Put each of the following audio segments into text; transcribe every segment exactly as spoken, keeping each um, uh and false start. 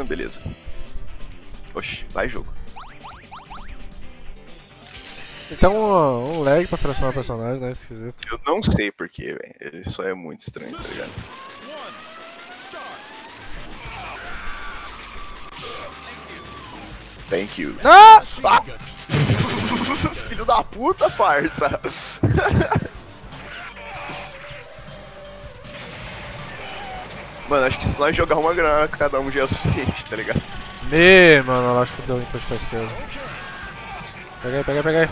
beleza. Oxi, vai jogo. Então um, um lag pra selecionar o personagem, né? Esquisito. Eu não sei porquê, velho. Ele só é muito estranho, tá ligado? Thank you. Ah! Ah! Filho da puta, parça! Mano, acho que se nós jogar uma granada cada um já é o suficiente, tá ligado? Me, mano, eu acho que deu isso pra ficar esquerda. Peguei, peguei, peguei.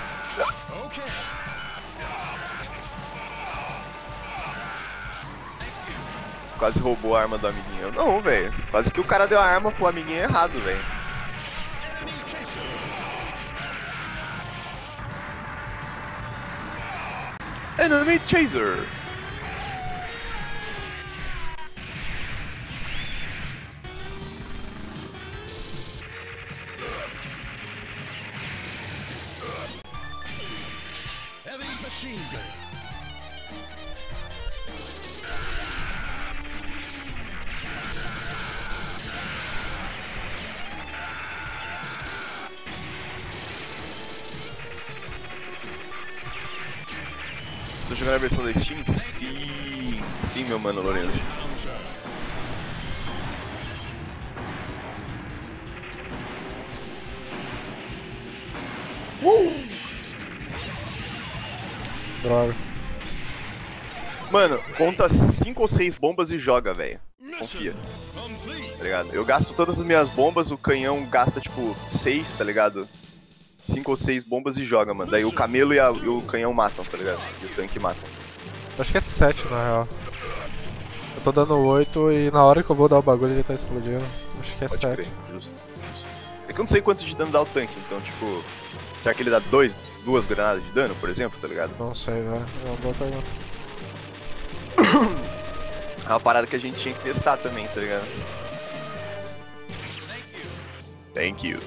Quase roubou a arma do amiguinho. Não, velho. Quase que o cara deu a arma pro amiguinho errado, velho. Enemy Chaser. Heavy machine gun. Tô jogando a versão da Steam? Sim, sim, meu mano Lorenzo. Uh! Droga. Mano, conta cinco ou seis bombas e joga, velho. Confia. Tá ligado? Eu gasto todas as minhas bombas, o canhão gasta tipo seis, tá ligado? cinco ou seis bombas e joga, mano. Daí o camelo e, a, e o canhão matam, tá ligado? E o tanque matam. Acho que é sete na real. Eu tô dando oito e na hora que eu vou dar o bagulho ele tá explodindo. Acho que é Pode sete. crer, justo, justo. É que eu não sei quanto de dano dá o tanque, então tipo... Será que ele dá dois, duas granadas de dano, por exemplo, tá ligado? Não sei, velho. É uma boa pergunta. É uma parada que a gente tinha que testar também, tá ligado? Thank you.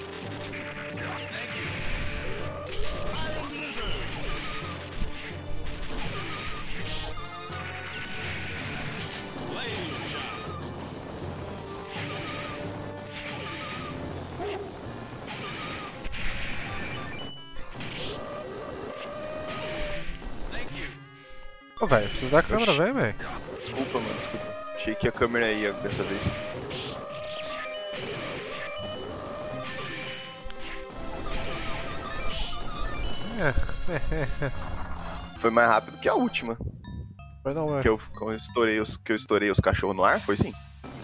Ô, velho, preciso da câmera, Oxi. vem, velho. Desculpa, mano, desculpa. Achei que a câmera ia dessa vez. É. Foi mais rápido que a última. Foi não, Que velho. eu, que eu estourei os, que eu estourei os cachorros no ar, foi sim.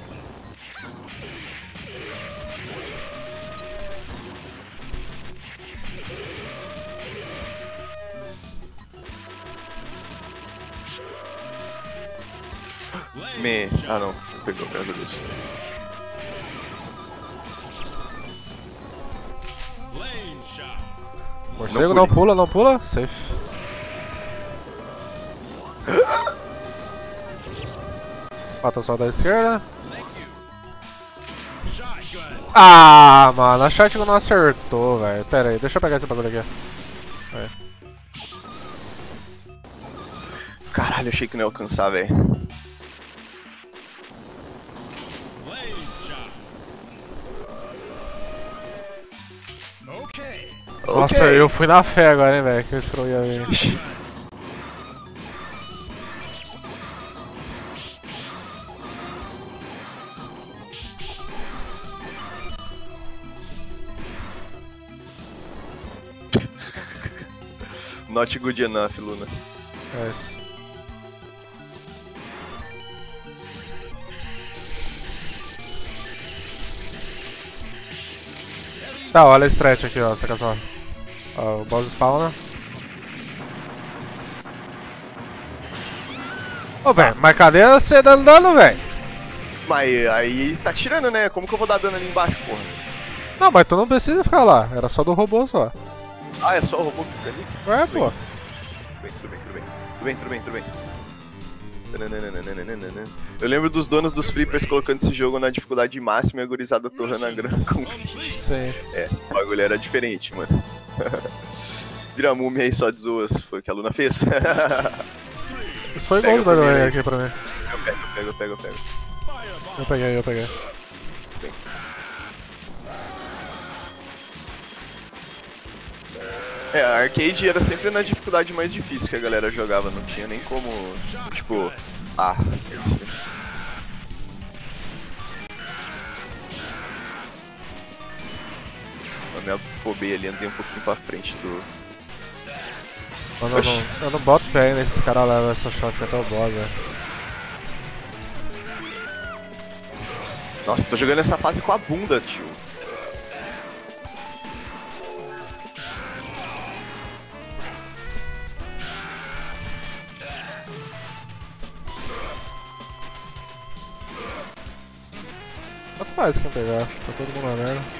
Me... Ah não, pegou, graças a Deus. Morcego não pula, não pula. Safe. Mata só da esquerda. Ah, mano, a shotgun não acertou, velho. Pera aí, deixa eu pegar esse bagulho aqui. Aí. Caralho, achei que não ia alcançar, velho. Nossa, Ok. eu fui na fé agora, hein, velho, que eu scroll ia vir. Not good enough, Luna. É isso. Tá, olha a stretch aqui, ó, saca só. Ó, o boss spawna. Ô, velho, mas cadê você dando dano, velho? Mas aí tá tirando, né? Como que eu vou dar dano ali embaixo, porra? Não, mas tu não precisa ficar lá, era só do robô só. Ah, é só o robô que fica ali? Ué, pô. Tudo bem, tudo bem, tudo bem. Tudo bem, tudo bem, tudo bem. Tananana. Eu lembro dos donos dos flippers colocando esse jogo na dificuldade máxima e a gurizada torrando a grana com fish. Sim. É, o bagulho era diferente, mano. Vira múmia aí só de zoas, foi o que a Luna fez. Isso foi Pega igual o do primeiro Daniel aí. aqui pra mim. Eu pego, eu pego, eu pego, eu pego. Eu peguei, eu peguei. Bem. É, a arcade era sempre na dificuldade mais difícil que a galera jogava, não tinha nem como, tipo, ah, é isso aí. A minha fobia ali andei um pouquinho pra frente do... Mano, eu não, eu não boto fé ainda que esse cara leva essa shot até o boss, velho. Nossa, tô jogando essa fase com a bunda, tio. Quanto mais que eu pegar? Tá todo mundo na merda.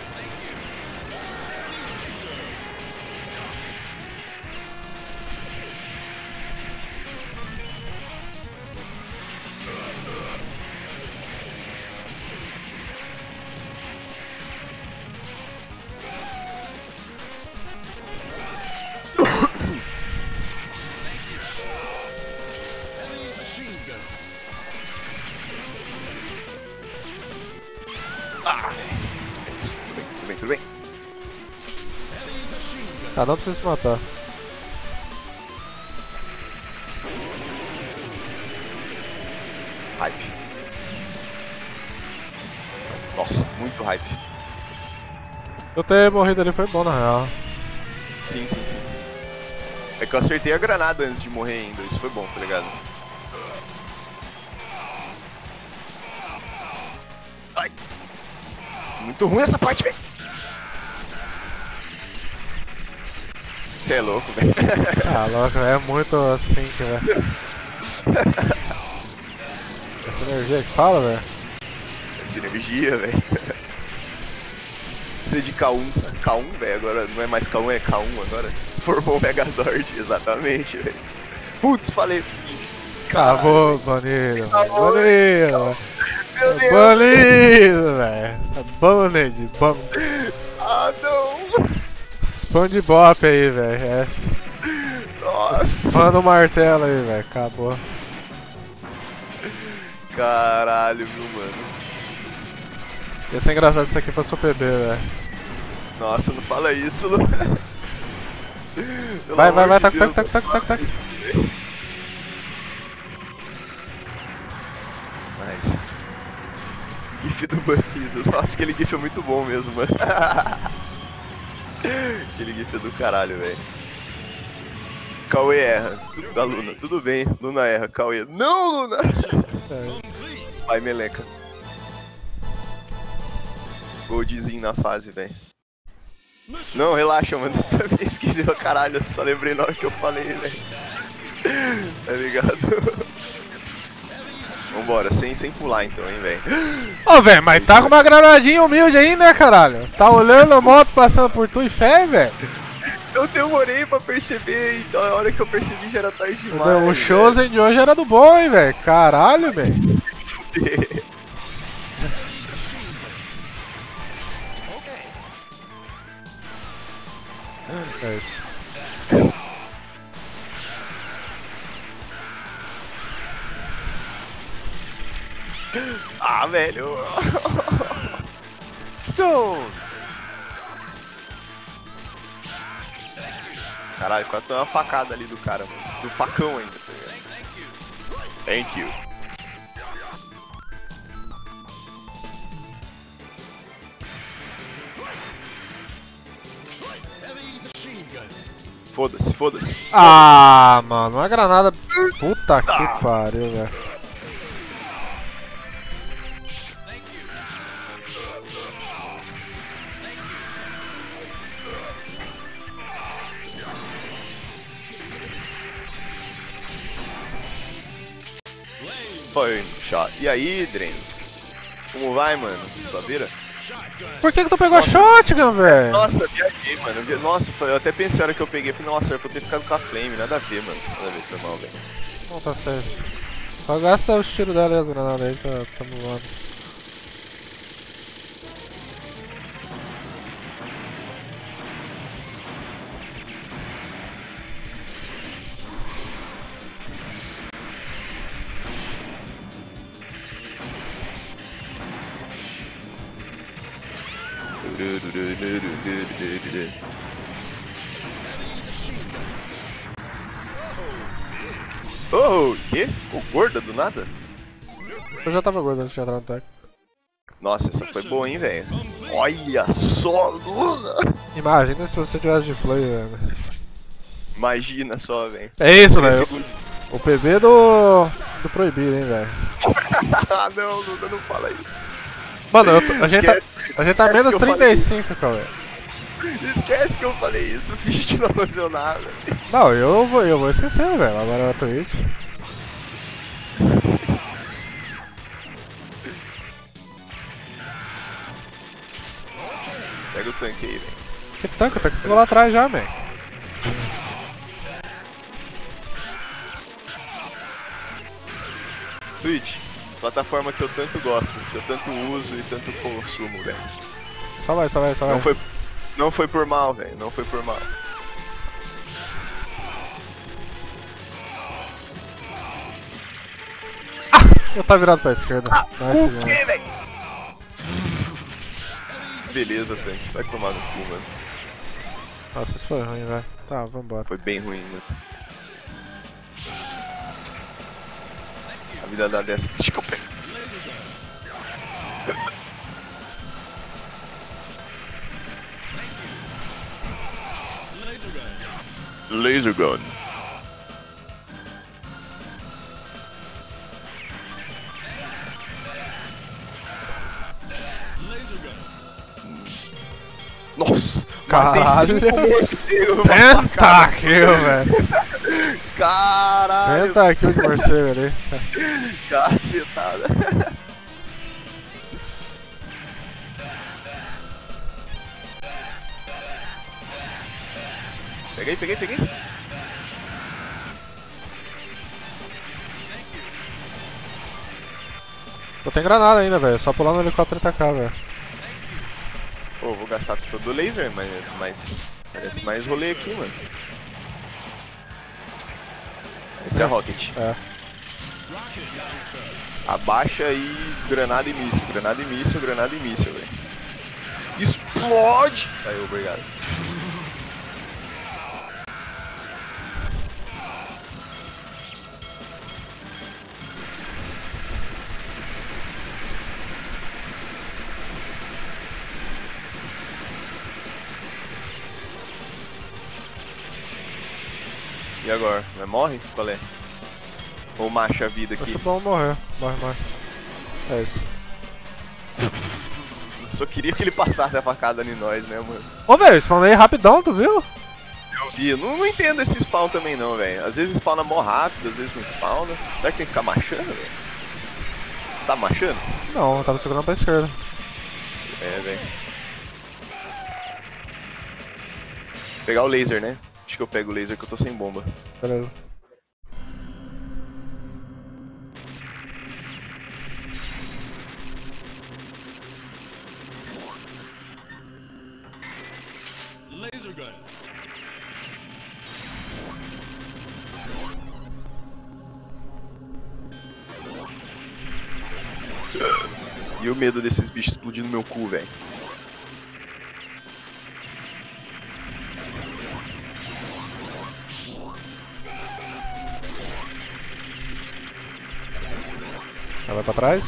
Ah, é isso, tudo bem, tudo bem, tudo bem. Ah, não precisa se matar. Hype. Nossa, muito hype. Eu ter morrido ali foi bom na real. Sim, sim, sim. É que eu acertei a granada antes de morrer ainda, isso foi bom, tá ligado? Ai. Muito ruim essa parte, velho. Você é louco, velho. Ah, louco, é muito assim que, velho. Essa energia que fala, velho. Essa energia, velho. Você de K um, K um, velho, agora não é mais K um, é K um agora. Formou o Megazord, exatamente, velho. Putz, falei. Acabou, banido. Acabou, Banido. Meu Deus. Banido, velho. Banido. Banido. Ah, não. Spam de bop aí, velho. É. Nossa. Spam no martelo aí, velho. Acabou. Caralho, viu, mano. Ia ser engraçado se isso aqui fosse o P B, velho. Nossa, não fala isso, não. Vai, vai, vai, tac, tac, tac, tac, tac, tac. Nice. GIF do banido. Nossa, aquele GIF é muito bom mesmo, mano. Aquele GIF é do caralho, velho. Cauê erra. Tudo da Luna. Tudo bem, Luna erra. Cauê. Não, Luna! Vai, meleca. Goldzinho na fase, velho. Não, relaxa, mano. Eu também esqueci o caralho. Eu só lembrei na hora que eu falei, velho. Tá ligado? Vambora, sem, sem pular então, hein, velho. Ô, oh, velho, mas tá com uma granadinha humilde aí, né, caralho? Tá olhando a moto passando por tu e fé, velho? Eu demorei pra perceber, então a hora que eu percebi já era tarde demais. O Chosen de hoje era do bom, hein, velho? Caralho, velho. É isso. Ah, velho. Stone. Caralho, quase tomei uma facada ali do cara, mano. Do facão ainda, tá ligado? Thank you. Foda-se, foda-se. Ah, mano, uma granada. Puta que pariu, velho. Foi, shot. E aí, Dreno? Como vai, mano? Sua vira? Por que que tu pegou a shotgun, velho? Nossa, eu viajei, mano. Eu vi- Nossa, eu até pensei a hora que eu peguei, falei, nossa, era pra eu ter ficado com a flame. Nada a ver, mano. Nada a ver, foi mal, velho. Não, tá certo. Só gasta os tiros dela e as granadas aí, tá, tá voando. Oh, o quê? Ficou gorda do nada? Eu já tava gordo antes de entrar no deck. Nossa, essa foi boa, hein, velho? Olha só, Luna! Imagina se você tivesse de flame, velho. Imagina só, velho. É isso, Três velho. segundos. O P B do. do proibido, hein, velho. Ah, não, Luna, não fala isso. Mano, eu tô- a, gente tá, Esquece- a gente tá esquece menos que eu falei trinta e cinco, cara. Esquece que eu falei isso, finge que não aconteceu nada. Não, eu vou, eu vou esquecer, velho. Agora é a Twitch. Pega o tanque aí, velho. Que tanque? O tanque ficou lá atrás já, man. Twitch, plataforma que eu tanto gosto, que eu tanto uso e tanto consumo, velho. Só vai, só vai, só vai. Não foi, não foi por mal, velho, não foi por mal. Eu tava virado pra esquerda. Nice, O mano. quê, velho? Beleza, tanque, vai tomar no cu, mano. Nossa, isso foi ruim, velho. Tá, vambora. Foi bem ruim, mano. A vida dá dessa. Deixa que eu pego. Laser gun. Nossa! Caralho. Matei cinco morcegos, Pentakill, velho. Caralho! Pentakill de morcego ali. Cacetada! Peguei, peguei, peguei! Eu tenho granada ainda, velho. Só pular no helicóptero e tacar, velho. Pô, vou gastar todo o laser, mas, mas parece mais rolê aqui, mano. Esse é Rocket. É. Abaixa aí granada e míssil, granada e míssil, granada e míssil, velho. Explode! Aí, obrigado. E agora? Vai morre? Qual é? Ou marcha a vida aqui? Acho que vamos morrer. Morre, morre. É isso. Só queria que ele passasse a facada em nós, né, mano? Ô, velho, spawnei rapidão, tu viu? Eu vi, eu não, não entendo esse spawn também não, velho. Às vezes spawna mó rápido, às vezes não spawna. Será que tem que ficar marchando, velho? Você tá marchando? Não, eu tava segurando pra esquerda. É, velho. Pegar o laser, né? Acho que eu pego o laser que eu tô sem bomba. Beleza. Laser gun. E o medo desses bichos explodindo no meu cu, velho. Ela vai pra trás.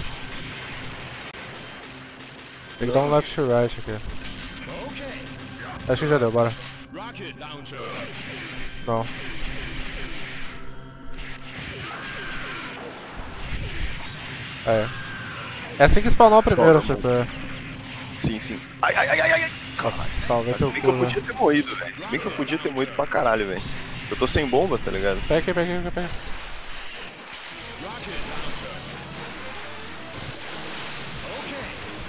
Tem que dar um left to right aqui. Acho que já deu, bora. Rocket launcher. Não. É. É assim que spawnou o primeiro, Spawnou. super. Sim, sim. Ai, ai, ai, ai, ai, ai. Caralho. Salve Se teu bem cu, que eu velho. podia ter morrido, velho. Se bem que eu podia ter morrido pra caralho, velho. Eu tô sem bomba, tá ligado? Pega aqui, pega aqui, pega aqui. Rocket launcher. Okay.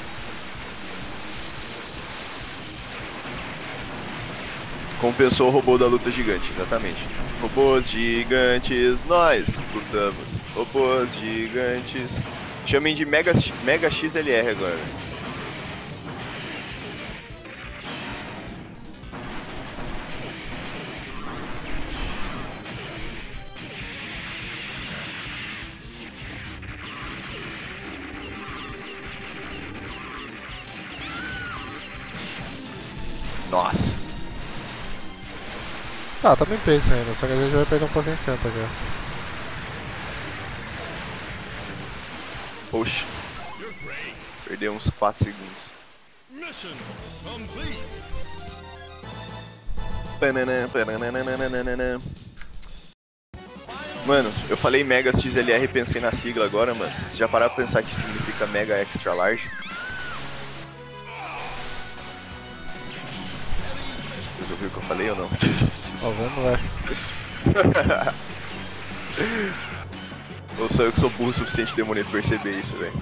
Compensou o robô da luta gigante, exatamente. Robôs gigantes, nós lutamos. Robôs gigantes. Chamem de Mega, Mega X L R agora. Nossa. Tá, tá bem pace ainda, só que a gente vai perder um pouquinho de tempo aqui. Oxi. Perdeu uns quatro segundos. Mission complete. Pananã, pananana. Mano, eu falei Mega X L R e pensei na sigla agora, mano. Você já pararam pra pensar que significa Mega Extra Large? Vocês ouviram o que eu falei ou não? Ó, vamos lá. Ou sou eu que sou burro o suficiente demônio pra perceber isso, velho?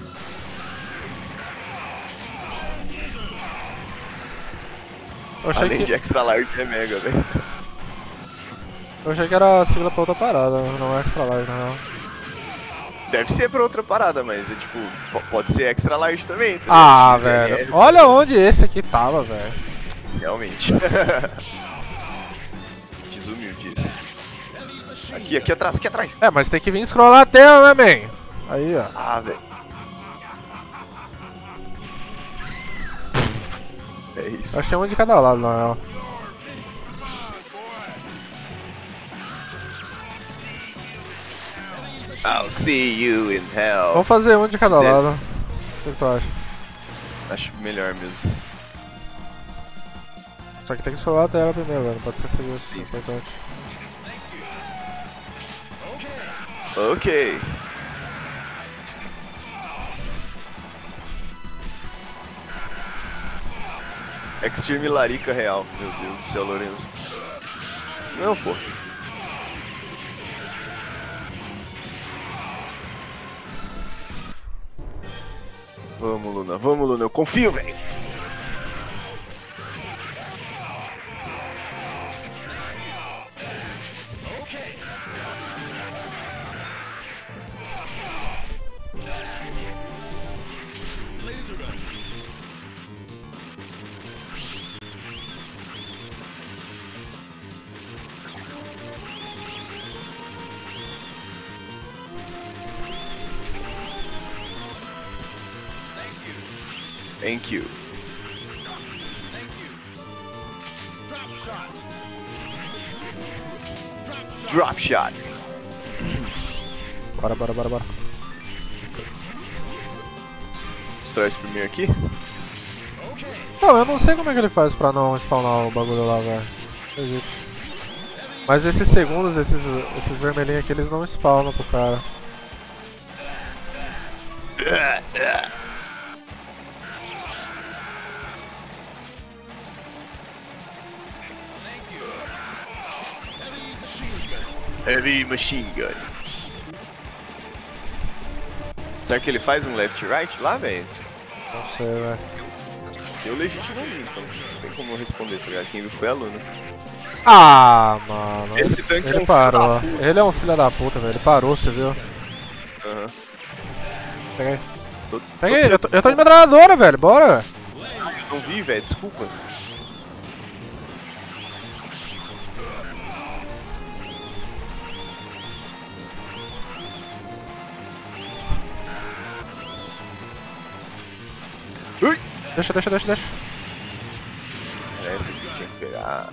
Eu achei Além que... de Extra Large é Mega, velho. Eu achei que era a sigla pra outra parada, não é extra large, não. Deve ser pra outra parada, mas é tipo, p- pode ser Extra Large também. Tá Ah, ligado? X L R, velho. Olha onde esse aqui tava, velho. Realmente. Desumildice. Aqui, aqui atrás, aqui atrás. É, mas tem que vir scrollar a tela, né, man? Aí, ó. Ah, velho. É isso. Acho que é um de cada lado, na real. I'll see you in hell. Vamos fazer um de cada Zero. lado. O que tu acha? Acho melhor mesmo. Só que tem que scrollar a tela primeiro, velho. Não pode esquecer disso. Sim, É sim, importante. Ok. Extreme Larica real. Meu Deus do céu, Lourenço. Não, pô. Vamos, Luna. Vamos, Luna. Eu confio, velho. Laser gun. Thank you. Drop shot. Drop shot. Bora, bora, bora, bora. Destrói esse primeiro aqui. Não, eu não sei como é que ele faz pra não spawnar o bagulho lá, velho. Acredite. Mas esses segundos, esses, esses vermelhinhos aqui, eles não spawnam pro cara. Heavy Machine Gun. Será que ele faz um left right lá, velho? Não sei, velho. Eu legítimo não vi, então não tem como eu responder, tá ligado? Quem viu foi a Luna. Ah, mano. Esse Ele, tanque é ele um parou. filho da puta. Ele é um filho da puta, velho. Ele parou, você viu? Aham. Pega aí. Tô- Pega tô aí, eu tô, eu tô de metralhadora, velho. Bora. Eu não vi, velho, desculpa. Ui! Deixa, deixa, deixa, deixa. É esse aqui que tinha que pegar.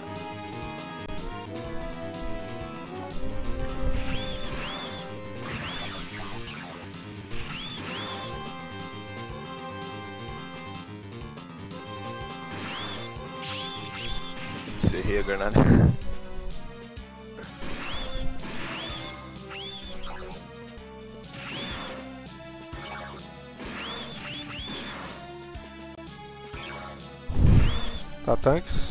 Encerrei a granada. Tá, tanques.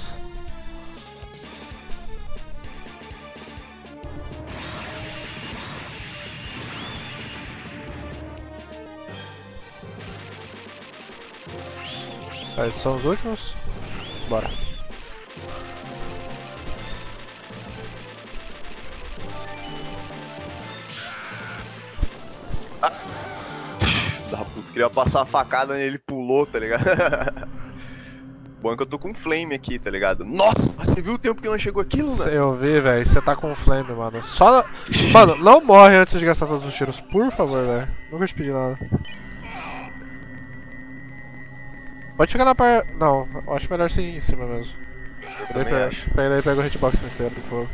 Tá, esses são os últimos. Bora. Da puta, queria passar a facada nele, ele pulou, tá ligado? Bom é que eu tô com flame aqui, tá ligado? Nossa, você viu o tempo que não chegou aqui, Luna? Eu vi, velho. Você tá com flame, mano. Só. Mano, não morre antes de gastar todos os tiros, por favor, velho. Nunca te pedi nada. Pode ficar na par. Não, eu acho melhor ser em cima mesmo. Eu Daí também pega, acho. pega, daí pega o hitbox inteiro do fogo.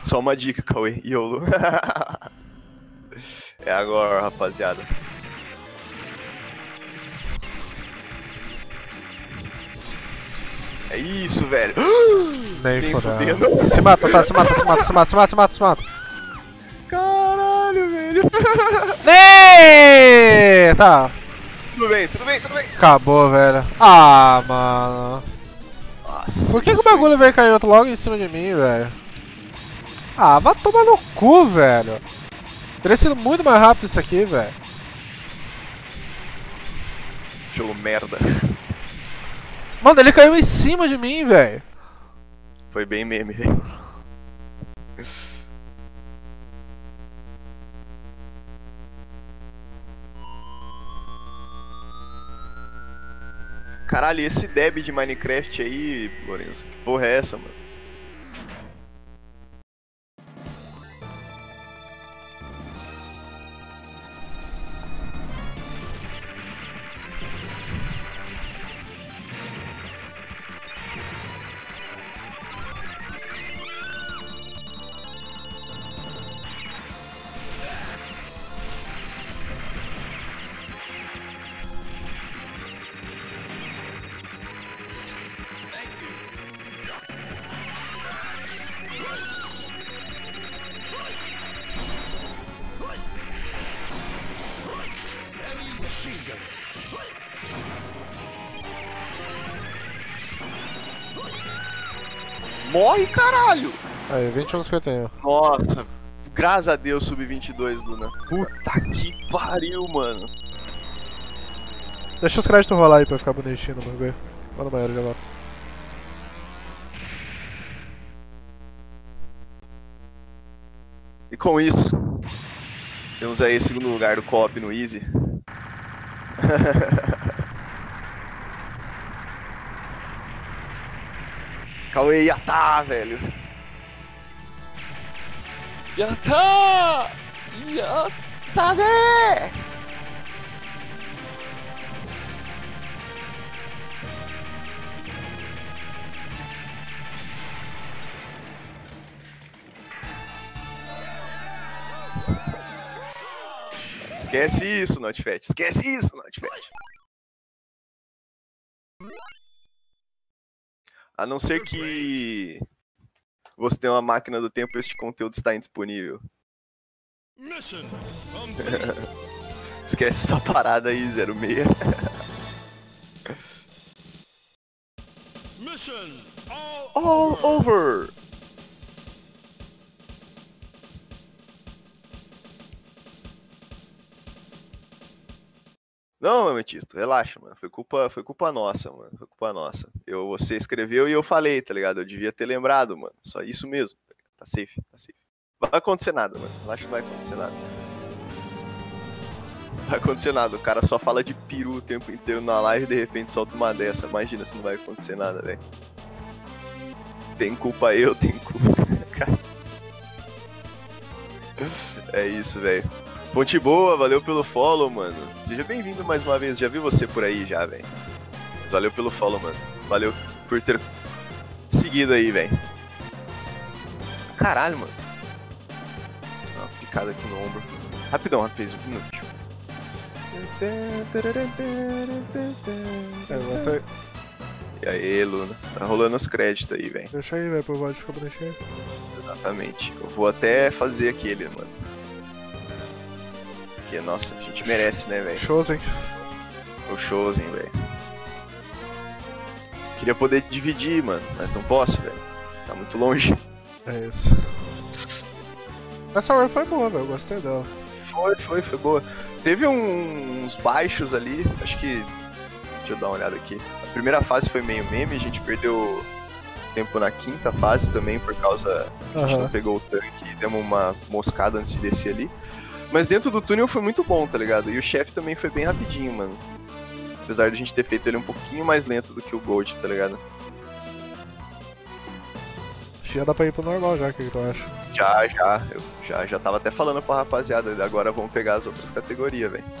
Só uma dica, Cauê. YOLO. É agora, rapaziada. É isso, velho. Nem Nem fodendo. fudendo. Se mata, tá, se mata, se mata, se mata, se mata, se mata, se mata. Caralho, velho. Ei! Tá. Tudo bem, tudo bem, tudo bem. Acabou, velho. Ah, mano. Nossa. Por que, que o bagulho veio cair outro logo em cima de mim, velho? Ah, vai tomar no cu, velho. Teria sido muito mais rápido isso aqui, velho. Jogo merda. Mano, ele caiu em cima de mim, velho. Foi bem meme, velho. Caralho, e esse deb de Minecraft aí, Lourenço? Que porra é essa, mano? Morre, caralho! Aí, vinte anos que eu tenho. Nossa, graças a Deus, sub vinte e dois, Luna. Puta que pariu, mano. Deixa os créditos rolar aí pra ficar bonitinho no bagulho. Vai no banheiro já lá. E com isso, temos aí o segundo lugar do co-op no Easy. Cauê, Yatá, velho. Yatá! Yatá, Zé! Esquece isso, Notfet. Esquece isso, Notfet. A não ser que você tenha uma máquina do tempo e este conteúdo está indisponível. Mission complete. Esquece essa parada aí, zero seis. Mission all, All over! Não, Ametista, relaxa, mano. Foi culpa, foi culpa nossa, mano. Foi culpa nossa. Eu, você escreveu e eu falei, tá ligado? Eu devia ter lembrado, mano. Só isso mesmo. Tá safe, tá safe. Vai acontecer nada, mano. Relaxa, não vai acontecer nada. Não vai acontecer nada. O cara só fala de peru o tempo inteiro na live e de repente solta uma dessa. Imagina se não vai acontecer nada, velho. Tem culpa eu, tem culpa. Cara. É isso, velho. Ponte boa, valeu pelo follow, mano. Seja bem-vindo mais uma vez. Já vi você por aí já, velho. Mas valeu pelo follow, mano. Valeu por ter seguido aí, velho. Caralho, mano. Dá uma picada aqui no ombro. Rapidão, rapidão, um minuto. É, bota... E aí, Luna. Tá rolando os créditos aí, velho. Deixa aí, velho, pro V O D ficar bonitinho. Exatamente. Eu vou até fazer aquele, mano. Porque, nossa, a gente merece, né, velho? Shows, hein? O showzinho, velho. Queria poder dividir, mano, mas não posso, velho. Tá muito longe. É isso. Essa run foi boa, velho. Eu gostei dela. Foi, foi, foi boa. Teve um, uns baixos ali, acho que... Deixa eu dar uma olhada aqui. A primeira fase foi meio meme, a gente perdeu tempo na quinta fase também, por causa... A gente Aham. não pegou o tanque e demos uma moscada antes de descer ali. Mas dentro do túnel foi muito bom, tá ligado? E o chefe também foi bem rapidinho, mano. Apesar de a gente ter feito ele um pouquinho mais lento do que o Gold, tá ligado? Acho que já dá pra ir pro normal já, o que, que tu acha? Já, já. Eu já, já tava até falando pra rapaziada. Agora vamos pegar as outras categorias, velho.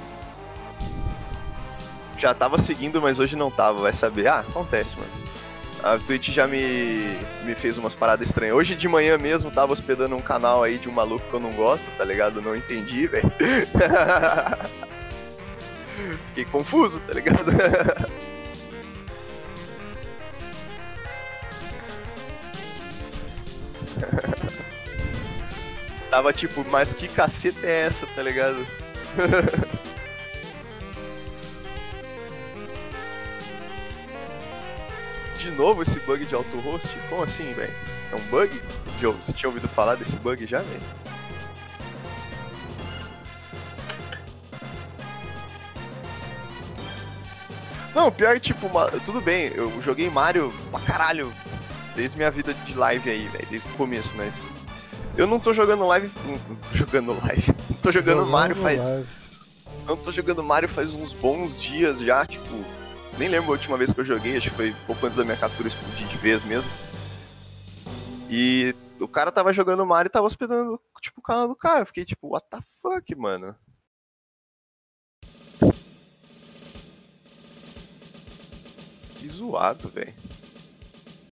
Já tava seguindo, mas hoje não tava. Vai saber. Ah, acontece, mano. A Twitch já me, me fez umas paradas estranhas. Hoje de manhã mesmo tava hospedando um canal aí de um maluco que eu não gosto, tá ligado? Não entendi, velho. Fiquei confuso, tá ligado? Tava tipo, mas que caceta é essa, tá ligado? De novo esse bug de auto-host? Como assim, velho? É um bug? Você tinha ouvido falar desse bug já, velho? Não, pior é tipo, tudo bem, eu joguei Mario pra caralho desde minha vida de live aí, velho, desde o começo, mas eu não tô jogando live, não tô jogando live, não tô jogando Jogando Mario faz, live. não tô jogando Mario faz uns bons dias já, tipo, nem lembro a última vez que eu joguei, acho que foi pouco antes da minha captura explodir de vez mesmo. E o cara tava jogando Mario e tava hospedando, tipo, o canal do cara, eu fiquei tipo, what the fuck, mano? Que zoado, velho.